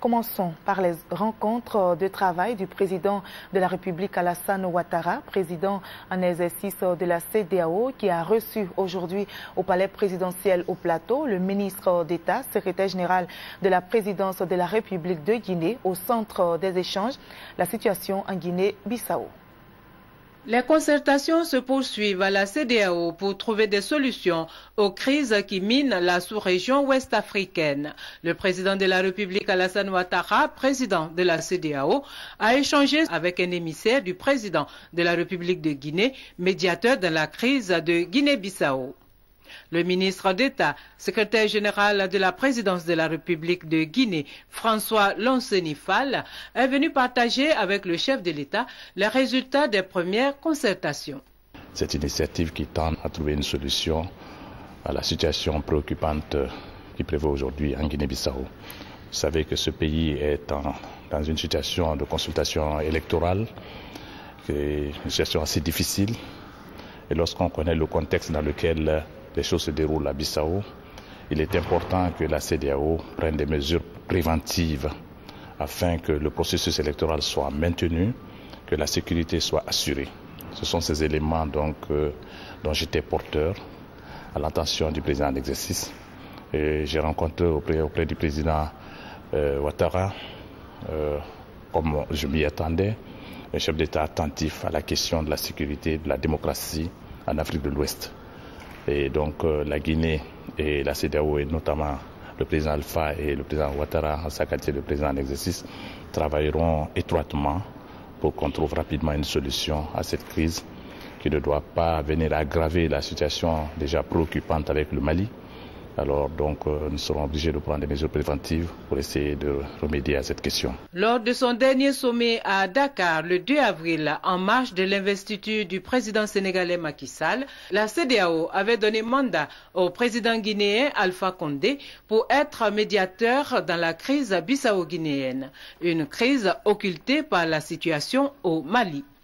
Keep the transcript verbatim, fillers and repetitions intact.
Commençons par les rencontres de travail du président de la République Alassane Ouattara, président en exercice de la C E D E A O, qui a reçu aujourd'hui au palais présidentiel au Plateau le ministre d'État, secrétaire général de la présidence de la République de Guinée au centre des échanges, la situation en Guinée-Bissau. Les concertations se poursuivent à la C E D E A O pour trouver des solutions aux crises qui minent la sous-région ouest-africaine. Le président de la République Alassane Ouattara, président de la C E D E A O, a échangé avec un émissaire du président de la République de Guinée, médiateur dans la crise de Guinée-Bissau. Le ministre d'État, secrétaire général de la présidence de la République de Guinée, François Lonseni Fall, est venu partager avec le chef de l'État les résultats des premières concertations. Cette initiative qui tend à trouver une solution à la situation préoccupante qui prévaut aujourd'hui en Guinée-Bissau. Vous savez que ce pays est en, dans une situation de consultation électorale, une situation assez difficile. Et lorsqu'on connaît le contexte dans lequel les choses se déroulent à Bissau, il est important que la C E D E A O prenne des mesures préventives afin que le processus électoral soit maintenu, que la sécurité soit assurée. Ce sont ces éléments donc, euh, dont j'étais porteur à l'attention du président d'exercice. J'ai rencontré auprès, auprès du président euh, Ouattara, euh, comme je m'y attendais, un chef d'État attentif à la question de la sécurité, de la démocratie en Afrique de l'Ouest. Et donc euh, la Guinée et la C E D E A O, et notamment le président Alpha et le président Ouattara, en sa qualité de président en exercice, travailleront étroitement pour qu'on trouve rapidement une solution à cette crise qui ne doit pas venir aggraver la situation déjà préoccupante avec le Mali. Alors donc euh, nous serons obligés de prendre des mesures préventives pour essayer de remédier à cette question. Lors de son dernier sommet à Dakar le deux avril, en marge de l'investiture du président sénégalais Macky Sall, la C E D E A O avait donné mandat au président guinéen Alpha Condé pour être médiateur dans la crise bissau-guinéenne, une crise occultée par la situation au Mali.